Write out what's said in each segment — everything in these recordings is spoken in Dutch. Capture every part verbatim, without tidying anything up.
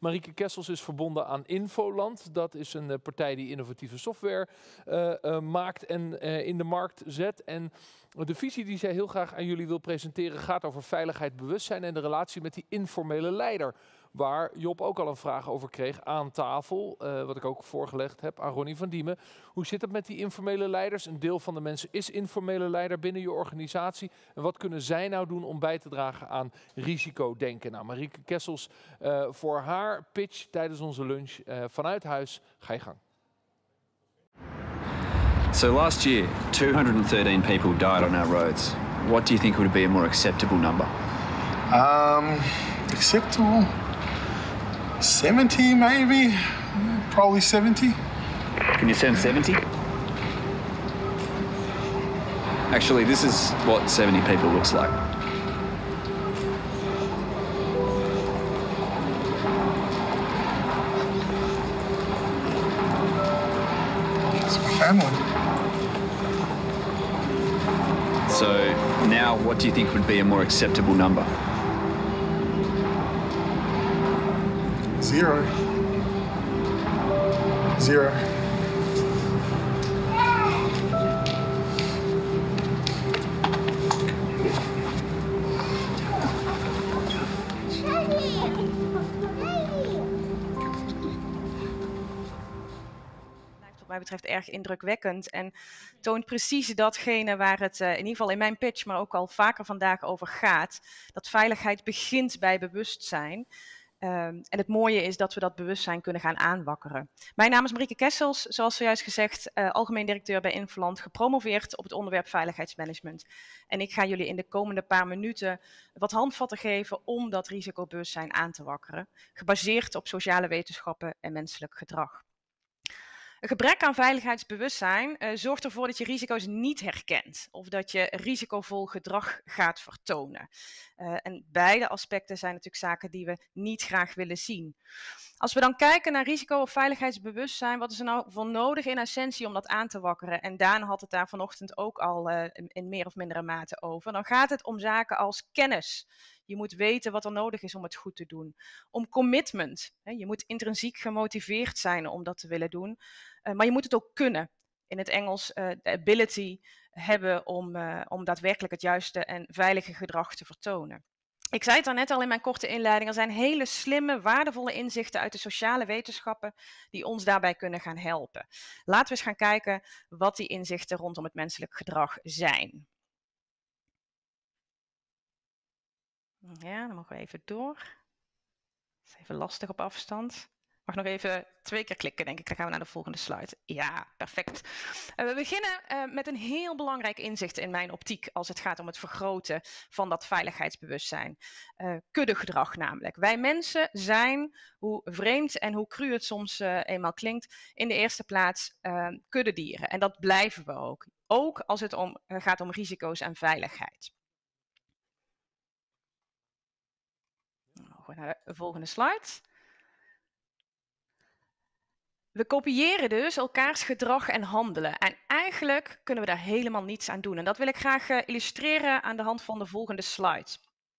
Marieke Kessels is verbonden aan Infoland. Dat is een uh, partij die innovatieve software uh, uh, maakt en uh, in de markt zet. En de visie die zij heel graag aan jullie wil presenteren gaat over veiligheid, bewustzijn en de relatie met die informele leider. Waar Job ook al een vraag over kreeg aan tafel, uh, wat ik ook voorgelegd heb aan Ronnie van Diemen. Hoe zit het met die informele leiders? Een deel van de mensen is informele leider binnen je organisatie. En wat kunnen zij nou doen om bij te dragen aan risicodenken? Nou, Marieke Kessels, uh, voor haar pitch tijdens onze lunch uh, vanuit huis, ga je gang. So last year, two hundred thirteen people died on our roads. What do you think would be a more acceptable number? Um, acceptable? seventy maybe? Probably seventy. Can you send seventy? Actually, this is what seventy people looks like. It's my family. So now, what do you think would be a more acceptable number? Zero. Zero. Wat mij betreft erg indrukwekkend en toont precies datgene waar het uh, in ieder geval in mijn pitch, maar ook al vaker vandaag over gaat. Dat veiligheid begint bij bewustzijn. Um, en het mooie is dat we dat bewustzijn kunnen gaan aanwakkeren. Mijn naam is Marieke Kessels, zoals zojuist gezegd, uh, algemeen directeur bij Infoland, gepromoveerd op het onderwerp veiligheidsmanagement. En ik ga jullie in de komende paar minuten wat handvatten geven om dat risicobewustzijn aan te wakkeren, gebaseerd op sociale wetenschappen en menselijk gedrag. Een gebrek aan veiligheidsbewustzijn uh, zorgt ervoor dat je risico's niet herkent of dat je risicovol gedrag gaat vertonen. Uh, en beide aspecten zijn natuurlijk zaken die we niet graag willen zien. Als we dan kijken naar risico- of veiligheidsbewustzijn, wat is er nou voor nodig in essentie om dat aan te wakkeren? En Daan had het daar vanochtend ook al uh, in, in meer of mindere mate over. Dan gaat het om zaken als kennis. Je moet weten wat er nodig is om het goed te doen. Om commitment. Hè? Je moet intrinsiek gemotiveerd zijn om dat te willen doen. Uh, maar je moet het ook kunnen. In het Engels uh, de ability hebben om, uh, om daadwerkelijk het juiste en veilige gedrag te vertonen. Ik zei het daarnet al in mijn korte inleiding. Er zijn hele slimme, waardevolle inzichten uit de sociale wetenschappen die ons daarbij kunnen gaan helpen. Laten we eens gaan kijken wat die inzichten rondom het menselijk gedrag zijn. Ja, dan mogen we even door. Dat is even lastig op afstand. Ik mag nog even twee keer klikken, denk ik. Dan gaan we naar de volgende slide. Ja, perfect. Uh, we beginnen uh, met een heel belangrijk inzicht in mijn optiek als het gaat om het vergroten van dat veiligheidsbewustzijn. Uh, kuddegedrag namelijk. Wij mensen zijn, hoe vreemd en hoe cru het soms uh, eenmaal klinkt, in de eerste plaats uh, kuddedieren. En dat blijven we ook. Ook als het om, uh, gaat om risico's en veiligheid. Dan mogen we naar de volgende slide. We kopiëren dus elkaars gedrag en handelen. En eigenlijk kunnen we daar helemaal niets aan doen. En dat wil ik graag uh, illustreren aan de hand van de volgende slide.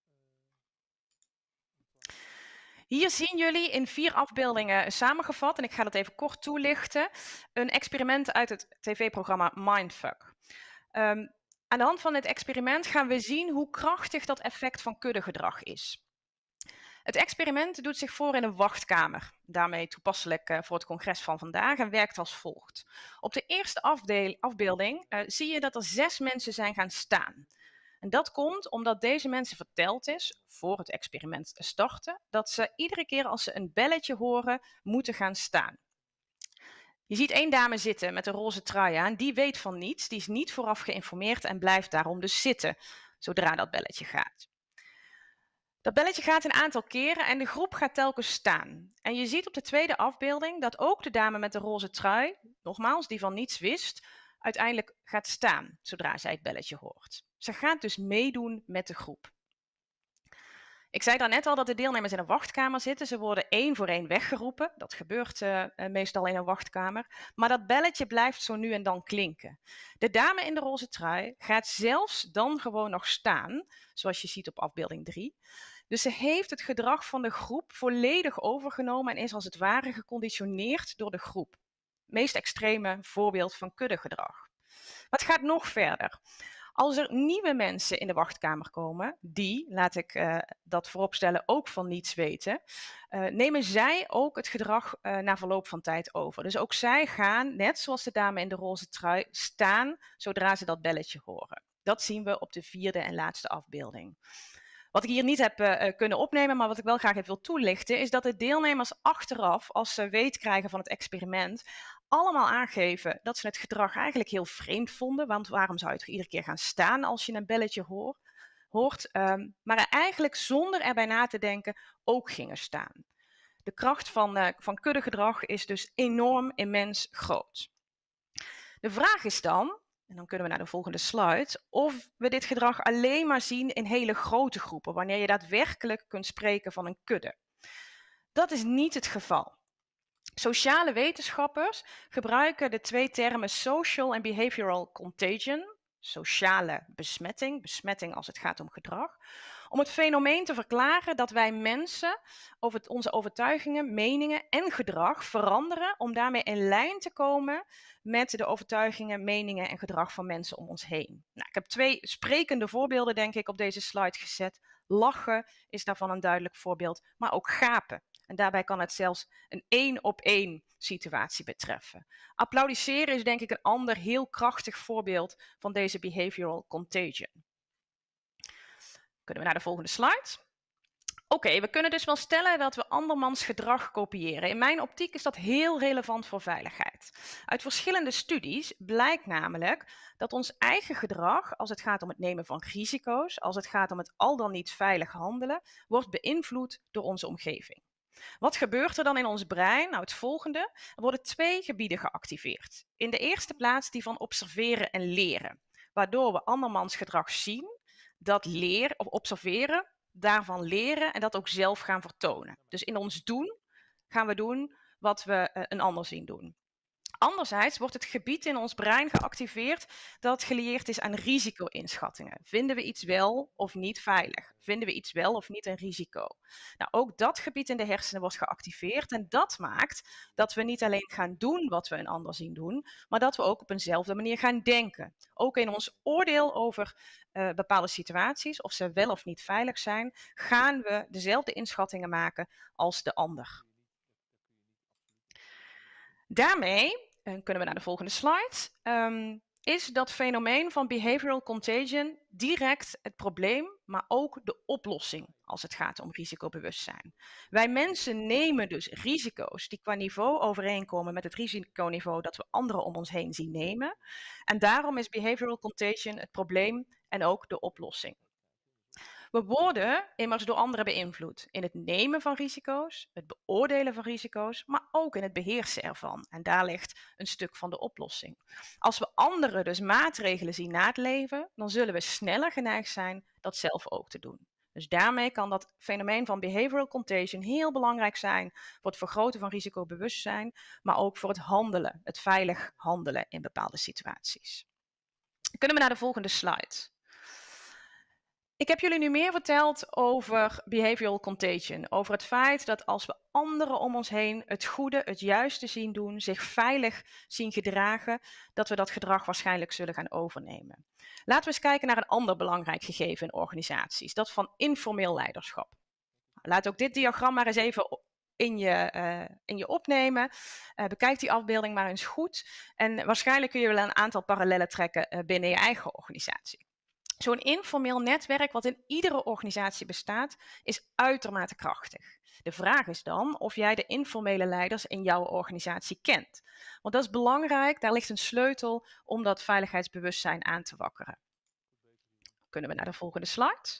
Hier zien jullie in vier afbeeldingen samengevat, en ik ga dat even kort toelichten, een experiment uit het tv-programma Mindfuck. Um, aan de hand van dit experiment gaan we zien hoe krachtig dat effect van kuddegedrag is. Het experiment doet zich voor in een wachtkamer, daarmee toepasselijk uh, voor het congres van vandaag, en werkt als volgt. Op de eerste afdeel, afbeelding uh, zie je dat er zes mensen zijn gaan staan. En dat komt omdat deze mensen verteld is, voor het experiment te starten, dat ze iedere keer als ze een belletje horen, moeten gaan staan. Je ziet één dame zitten met een roze trui aan, die weet van niets, die is niet vooraf geïnformeerd en blijft daarom dus zitten, zodra dat belletje gaat. Dat belletje gaat een aantal keren en de groep gaat telkens staan. En je ziet op de tweede afbeelding dat ook de dame met de roze trui, nogmaals, die van niets wist, uiteindelijk gaat staan, zodra zij het belletje hoort. Ze gaat dus meedoen met de groep. Ik zei daarnet al dat de deelnemers in een wachtkamer zitten. Ze worden één voor één weggeroepen. Dat gebeurt uh, meestal in een wachtkamer. Maar dat belletje blijft zo nu en dan klinken. De dame in de roze trui gaat zelfs dan gewoon nog staan, zoals je ziet op afbeelding drie. Dus ze heeft het gedrag van de groep volledig overgenomen en is als het ware geconditioneerd door de groep. Meest extreme voorbeeld van kuddegedrag. Maar het gaat nog verder. Als er nieuwe mensen in de wachtkamer komen, die, laat ik uh, dat vooropstellen, ook van niets weten, uh, nemen zij ook het gedrag uh, na verloop van tijd over. Dus ook zij gaan, net zoals de dame in de roze trui, staan zodra ze dat belletje horen. Dat zien we op de vierde en laatste afbeelding. Wat ik hier niet heb uh, kunnen opnemen, maar wat ik wel graag even wil toelichten, is dat de deelnemers achteraf, als ze weet krijgen van het experiment, allemaal aangeven dat ze het gedrag eigenlijk heel vreemd vonden. Want waarom zou je toch iedere keer gaan staan als je een belletje hoor, hoort? Um, maar er eigenlijk zonder erbij na te denken ook gingen staan. De kracht van, uh, van kuddegedrag is dus enorm, immens groot. De vraag is dan, en dan kunnen we naar de volgende slide, of we dit gedrag alleen maar zien in hele grote groepen, wanneer je daadwerkelijk kunt spreken van een kudde. Dat is niet het geval. Sociale wetenschappers gebruiken de twee termen social en behavioral contagion, sociale besmetting, besmetting als het gaat om gedrag, om het fenomeen te verklaren dat wij mensen over onze overtuigingen, meningen en gedrag veranderen om daarmee in lijn te komen met de overtuigingen, meningen en gedrag van mensen om ons heen. Nou, ik heb twee sprekende voorbeelden denk ik op deze slide gezet. Lachen is daarvan een duidelijk voorbeeld, maar ook gapen. En daarbij kan het zelfs een één op één situatie betreffen. Applaudisseren is denk ik een ander heel krachtig voorbeeld van deze behavioral contagion. Kunnen we naar de volgende slide? Oké, okay, we kunnen dus wel stellen dat we andermans gedrag kopiëren. In mijn optiek is dat heel relevant voor veiligheid. Uit verschillende studies blijkt namelijk dat ons eigen gedrag, als het gaat om het nemen van risico's, als het gaat om het al dan niet veilig handelen, wordt beïnvloed door onze omgeving. Wat gebeurt er dan in ons brein? Nou, het volgende. Er worden twee gebieden geactiveerd. In de eerste plaats die van observeren en leren, waardoor we andermans gedrag zien, dat leren of observeren, daarvan leren en dat ook zelf gaan vertonen. Dus in ons doen gaan we doen wat we uh, een ander zien doen. Anderzijds wordt het gebied in ons brein geactiveerd dat gelieerd is aan risico-inschattingen. Vinden we iets wel of niet veilig? Vinden we iets wel of niet een risico? Nou, ook dat gebied in de hersenen wordt geactiveerd en dat maakt dat we niet alleen gaan doen wat we een ander zien doen, maar dat we ook op eenzelfde manier gaan denken. Ook in ons oordeel over uh, bepaalde situaties, of ze wel of niet veilig zijn, gaan we dezelfde inschattingen maken als de ander. Daarmee, en kunnen we naar de volgende slide, um, is dat fenomeen van behavioral contagion direct het probleem, maar ook de oplossing als het gaat om risicobewustzijn. Wij mensen nemen dus risico's die qua niveau overeenkomen met het risiconiveau dat we anderen om ons heen zien nemen. En daarom is behavioral contagion het probleem en ook de oplossing. We worden immers door anderen beïnvloed in het nemen van risico's, het beoordelen van risico's, maar ook in het beheersen ervan. En daar ligt een stuk van de oplossing. Als we anderen dus maatregelen zien na het leven, dan zullen we sneller geneigd zijn dat zelf ook te doen. Dus daarmee kan dat fenomeen van behavioral contagion heel belangrijk zijn voor het vergroten van risicobewustzijn, maar ook voor het handelen, het veilig handelen in bepaalde situaties. Kunnen we naar de volgende slide? Ik heb jullie nu meer verteld over behavioral contagion. Over het feit dat als we anderen om ons heen het goede, het juiste zien doen, zich veilig zien gedragen, dat we dat gedrag waarschijnlijk zullen gaan overnemen. Laten we eens kijken naar een ander belangrijk gegeven in organisaties. Dat van informeel leiderschap. Laat ook dit diagram maar eens even in je, uh, in je opnemen. Uh, bekijk die afbeelding maar eens goed. En waarschijnlijk kun je wel een aantal parallellen trekken uh, binnen je eigen organisatie. Zo'n informeel netwerk wat in iedere organisatie bestaat, is uitermate krachtig. De vraag is dan of jij de informele leiders in jouw organisatie kent. Want dat is belangrijk, daar ligt een sleutel om dat veiligheidsbewustzijn aan te wakkeren. Kunnen we naar de volgende slide?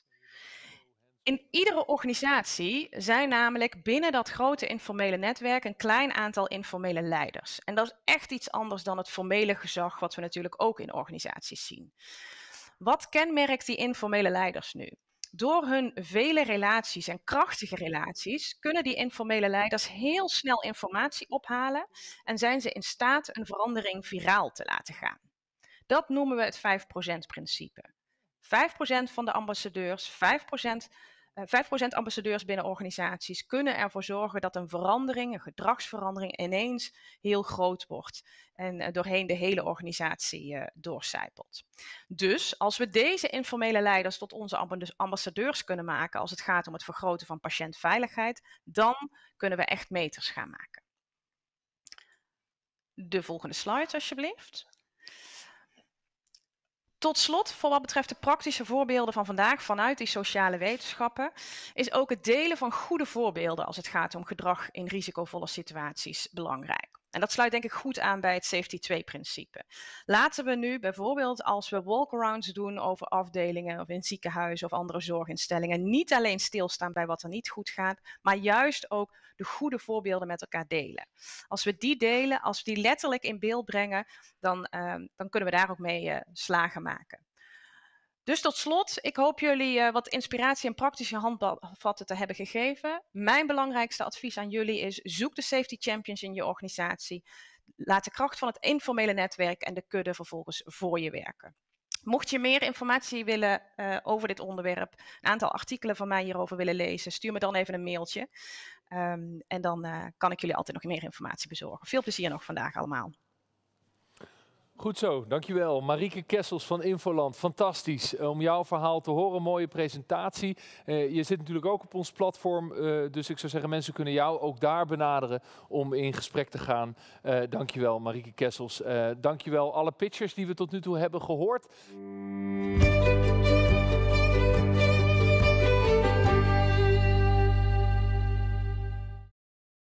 In iedere organisatie zijn namelijk binnen dat grote informele netwerk een klein aantal informele leiders. En dat is echt iets anders dan het formele gezag wat we natuurlijk ook in organisaties zien. Wat kenmerkt die informele leiders nu? Door hun vele relaties en krachtige relaties kunnen die informele leiders heel snel informatie ophalen en zijn ze in staat een verandering viraal te laten gaan. Dat noemen we het vijf procent principe. vijf procent van de ambassadeurs, vijf procent vijf procent ambassadeurs binnen organisaties kunnen ervoor zorgen dat een verandering, een gedragsverandering, ineens heel groot wordt en uh, doorheen de hele organisatie uh, doorcijpelt. Dus als we deze informele leiders tot onze ambassadeurs kunnen maken als het gaat om het vergroten van patiëntveiligheid, dan kunnen we echt meters gaan maken. De volgende slide alsjeblieft. Tot slot, voor wat betreft de praktische voorbeelden van vandaag vanuit die sociale wetenschappen, is ook het delen van goede voorbeelden als het gaat om gedrag in risicovolle situaties belangrijk. En dat sluit denk ik goed aan bij het Safety twee-principe. Laten we nu bijvoorbeeld als we walkarounds doen over afdelingen of in ziekenhuizen of andere zorginstellingen niet alleen stilstaan bij wat er niet goed gaat, maar juist ook de goede voorbeelden met elkaar delen. Als we die delen, als we die letterlijk in beeld brengen, dan, uh, dan kunnen we daar ook mee uh, slagen maken. Dus tot slot, ik hoop jullie uh, wat inspiratie en praktische handvatten te hebben gegeven. Mijn belangrijkste advies aan jullie is: zoek de safety champions in je organisatie. Laat de kracht van het informele netwerk en de kudde vervolgens voor je werken. Mocht je meer informatie willen uh, over dit onderwerp, een aantal artikelen van mij hierover willen lezen, stuur me dan even een mailtje. Um, en dan uh, kan ik jullie altijd nog meer informatie bezorgen. Veel plezier nog vandaag allemaal. Goed zo, dankjewel. Marieke Kessels van Infoland, fantastisch uh, om jouw verhaal te horen. Mooie presentatie. Uh, je zit natuurlijk ook op ons platform, uh, dus ik zou zeggen mensen kunnen jou ook daar benaderen om in gesprek te gaan. Uh, dankjewel Marieke Kessels. Uh, dankjewel alle pitchers die we tot nu toe hebben gehoord.